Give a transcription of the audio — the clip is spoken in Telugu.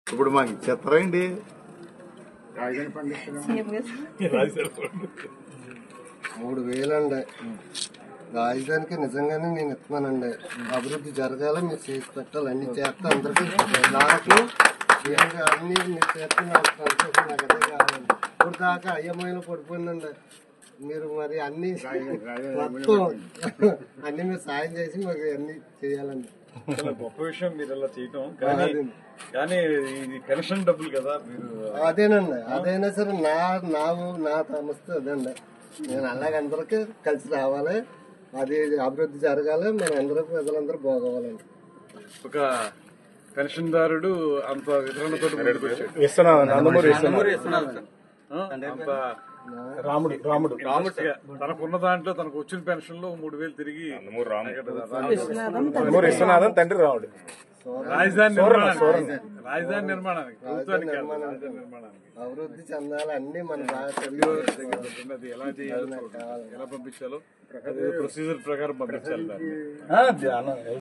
ఇప్పుడు మాకు ఇచ్చేస్తారా అండి? రాజధాని పండిస్తున్నాం 3000 అండి. రాజధానికి నిజంగానే నేను ఇస్తున్నానండి. అభివృద్ధి జరగాలి, మీరు చేసి పెట్టాలి, అన్ని చేస్తా అందరికీ నాకు అన్ని మీరు చేస్తే నాకు సంతోషం, నాకు అదే కావాలండి. ఇప్పుడు దాకా అయ్యమ్మలో పడిపోయిందండి. మీరు మరి అన్ని మొత్తం అన్ని మీరు సాయం చేసి మాకు అన్ని చేయాలండి. చాలా గొప్ప విషయం మీరు అలా చేయటం. కానీ ఇది పెన్షన్ డబ్బులు కదా మీరు. అదేనండి, అదైనా సరే నా సమస్య అదండి. నేను అలాగే అందరికీ కలిసి రావాలి, అది అభివృద్ధి జరగాలి, మన అందరూ ప్రజలందరూ బాగోవాలండి. ఒక పెన్షన్దారుడు అంత వితరణతో అంత రాముడు తనకున్న దాంట్లో తనకు వచ్చిన పెన్షన్ లో 3000 తిరిగి తండ్రి రాముడు రాజధాని నిర్మాణానికి ప్రభుత్వానికి అభివృద్ధి చెందాలి, అన్ని మన ఎలా చేయాలో ఎలా పంపించాలో ప్రొసీజర్ ప్రకారం పంపించాలి.